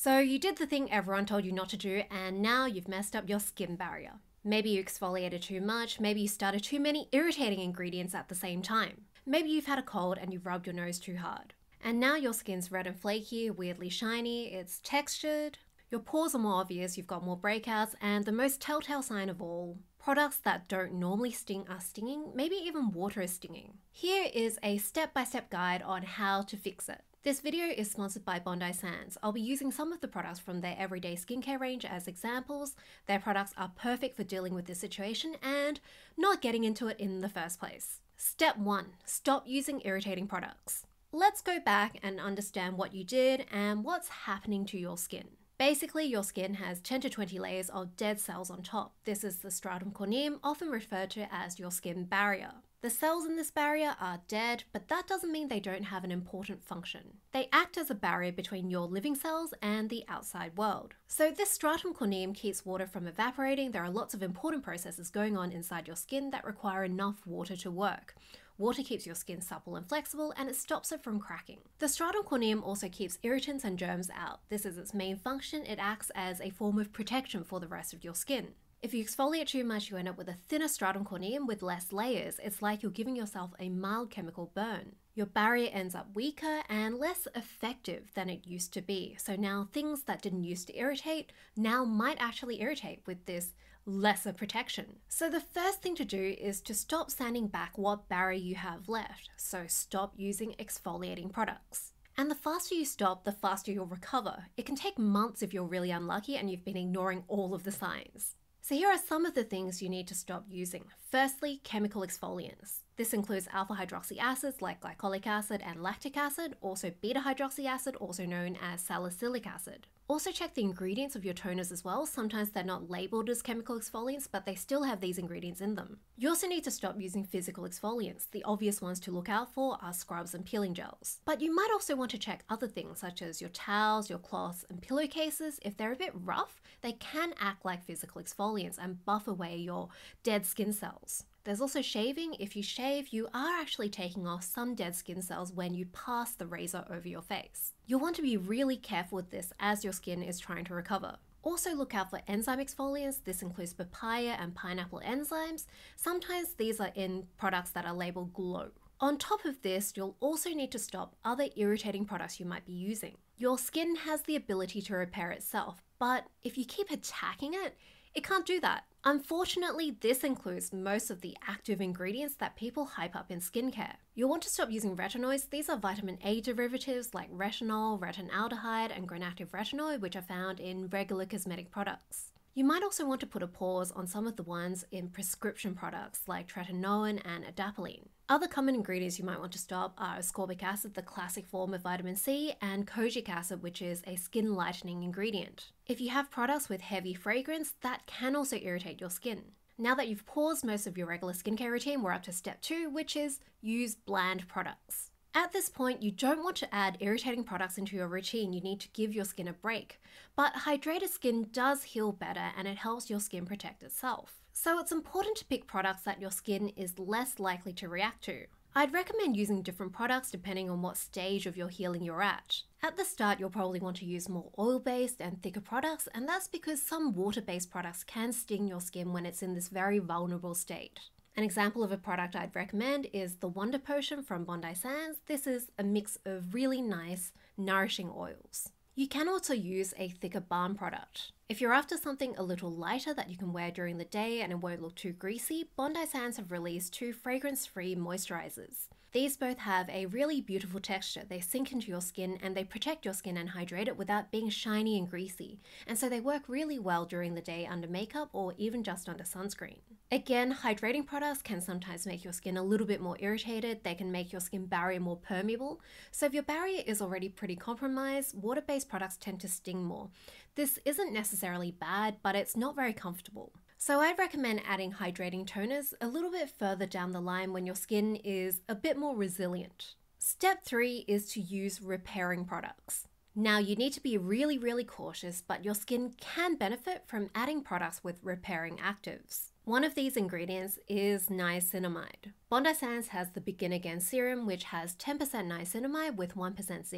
So you did the thing everyone told you not to do, and now you've messed up your skin barrier. Maybe you exfoliated too much, maybe you started too many irritating ingredients at the same time. Maybe you've had a cold and you've rubbed your nose too hard. And now your skin's red and flaky, weirdly shiny, it's textured, your pores are more obvious, you've got more breakouts, and the most telltale sign of all, products that don't normally sting are stinging, maybe even water is stinging. Here is a step-by-step guide on how to fix it. This video is sponsored by Bondi Sands. I'll be using some of the products from their everyday skincare range as examples. Their products are perfect for dealing with this situation and not getting into it in the first place. Step 1. Stop using irritating products. Let's go back and understand what you did and what's happening to your skin. Basically, your skin has 10 to 20 layers of dead cells on top. This is the stratum corneum, often referred to as your skin barrier. The cells in this barrier are dead, but that doesn't mean they don't have an important function. They act as a barrier between your living cells and the outside world. So this stratum corneum keeps water from evaporating. There are lots of important processes going on inside your skin that require enough water to work. Water keeps your skin supple and flexible, and it stops it from cracking. The stratum corneum also keeps irritants and germs out. This is its main function. It acts as a form of protection for the rest of your skin. If you exfoliate too much, you end up with a thinner stratum corneum with less layers. It's like you're giving yourself a mild chemical burn. Your barrier ends up weaker and less effective than it used to be. So now things that didn't used to irritate now might actually irritate with this lesser protection. So the first thing to do is to stop sanding back what barrier you have left. So stop using exfoliating products. And the faster you stop, the faster you'll recover. It can take months if you're really unlucky and you've been ignoring all of the signs. So here are some of the things you need to stop using. Firstly, chemical exfoliants. This includes alpha hydroxy acids like glycolic acid and lactic acid, also beta hydroxy acid, also known as salicylic acid. Also check the ingredients of your toners as well. Sometimes they're not labeled as chemical exfoliants, but they still have these ingredients in them. You also need to stop using physical exfoliants. The obvious ones to look out for are scrubs and peeling gels. But you might also want to check other things such as your towels, your cloths, and pillowcases. If they're a bit rough, they can act like physical exfoliants and buff away your dead skin cells. There's also shaving. If you shave, you are actually taking off some dead skin cells when you pass the razor over your face. You'll want to be really careful with this as your skin is trying to recover. Also look out for enzyme exfoliants. This includes papaya and pineapple enzymes. Sometimes these are in products that are labeled glow. On top of this, you'll also need to stop other irritating products you might be using. Your skin has the ability to repair itself, but if you keep attacking it, it can't do that. Unfortunately, this includes most of the active ingredients that people hype up in skincare. You'll want to stop using retinoids. These are vitamin A derivatives like retinol, retinaldehyde, and gonactive retinoid, which are found in regular cosmetic products. You might also want to put a pause on some of the ones in prescription products like tretinoin and adapalene. Other common ingredients you might want to stop are ascorbic acid, the classic form of vitamin C, and kojic acid, which is a skin lightening ingredient. If you have products with heavy fragrance, that can also irritate your skin. Now that you've paused most of your regular skincare routine, we're up to step 2, which is use bland products. At this point, you don't want to add irritating products into your routine. You need to give your skin a break. But hydrated skin does heal better and it helps your skin protect itself. So it's important to pick products that your skin is less likely to react to. I'd recommend using different products depending on what stage of your healing you're at. At the start, you'll probably want to use more oil-based and thicker products, and that's because some water-based products can sting your skin when it's in this very vulnerable state. An example of a product I'd recommend is the Wonder Potion from Bondi Sands. This is a mix of really nice, nourishing oils. You can also use a thicker balm product. If you're after something a little lighter that you can wear during the day and it won't look too greasy, Bondi Sands have released 2 fragrance-free moisturizers. These both have a really beautiful texture. They sink into your skin and they protect your skin and hydrate it without being shiny and greasy. And so they work really well during the day under makeup or even just under sunscreen. Again, hydrating products can sometimes make your skin a little bit more irritated. They can make your skin barrier more permeable. So if your barrier is already pretty compromised, water-based products tend to sting more. This isn't necessarily bad, but it's not very comfortable. So I'd recommend adding hydrating toners a little bit further down the line when your skin is a bit more resilient. Step 3 is to use repairing products. Now you need to be really cautious, but your skin can benefit from adding products with repairing actives. One of these ingredients is niacinamide. Bondi Sands has the Begin Again serum, which has 10% niacinamide with 1% zinc.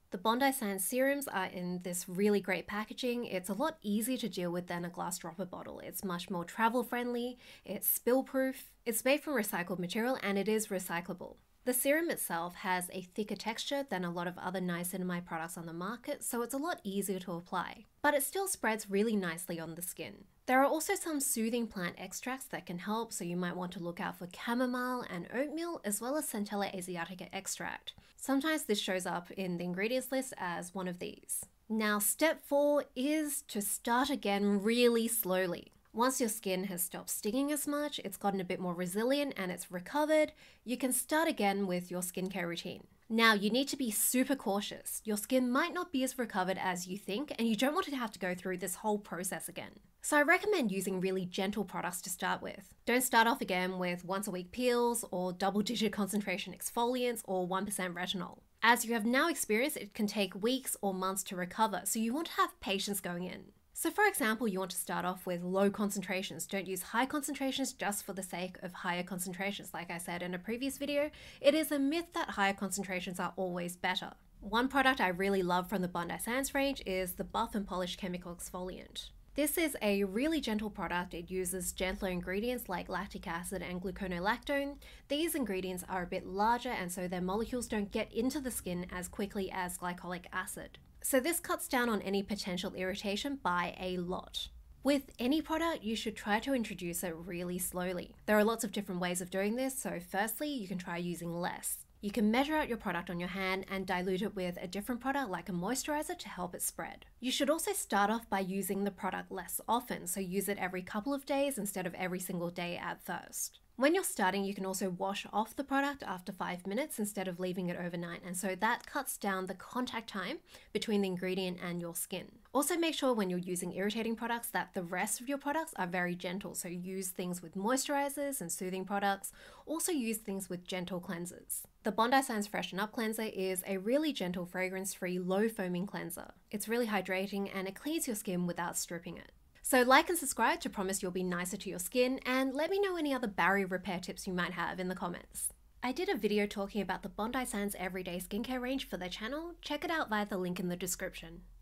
The Bondi Science serums are in this really great packaging. It's a lot easier to deal with than a glass dropper bottle. It's much more travel friendly, it's spill proof, it's made from recycled material, and it is recyclable. The serum itself has a thicker texture than a lot of other niacinamide products on the market, so it's a lot easier to apply. But it still spreads really nicely on the skin. There are also some soothing plant extracts that can help, so you might want to look out for chamomile and oatmeal, as well as Centella asiatica extract. Sometimes this shows up in the ingredients list as one of these. Now, step 4 is to start again really slowly. Once your skin has stopped stinging as much, it's gotten a bit more resilient and it's recovered, you can start again with your skincare routine. Now, you need to be super cautious. Your skin might not be as recovered as you think, and you don't want to have to go through this whole process again. So I recommend using really gentle products to start with. Don't start off again with once a week peels or double-digit concentration exfoliants or 1% retinol. As you have now experienced, it can take weeks or months to recover, so you want to have patience going in. So for example, you want to start off with low concentrations. Don't use high concentrations just for the sake of higher concentrations. Like I said in a previous video, it is a myth that higher concentrations are always better. One product I really love from the Bondi Science range is the Buff and Polish Chemical Exfoliant. This is a really gentle product. It uses gentler ingredients like lactic acid and gluconolactone. These ingredients are a bit larger, and so their molecules don't get into the skin as quickly as glycolic acid. So this cuts down on any potential irritation by a lot. With any product, you should try to introduce it really slowly. There are lots of different ways of doing this, so firstly, you can try using less. You can measure out your product on your hand and dilute it with a different product like a moisturizer to help it spread. You should also start off by using the product less often, so use it every couple of days instead of every single day at first. When you're starting, you can also wash off the product after 5 minutes instead of leaving it overnight, and so that cuts down the contact time between the ingredient and your skin. Also make sure when you're using irritating products that the rest of your products are very gentle, so use things with moisturizers and soothing products. Also use things with gentle cleansers. The Bondi Science Freshen Up Cleanser is a really gentle, fragrance-free, low foaming cleanser. It's really hydrating and it cleans your skin without stripping it. So like and subscribe to promise you'll be nicer to your skin, and let me know any other barrier repair tips you might have in the comments. I did a video talking about the Bondi Science Everyday Skincare range for their channel. Check it out via the link in the description.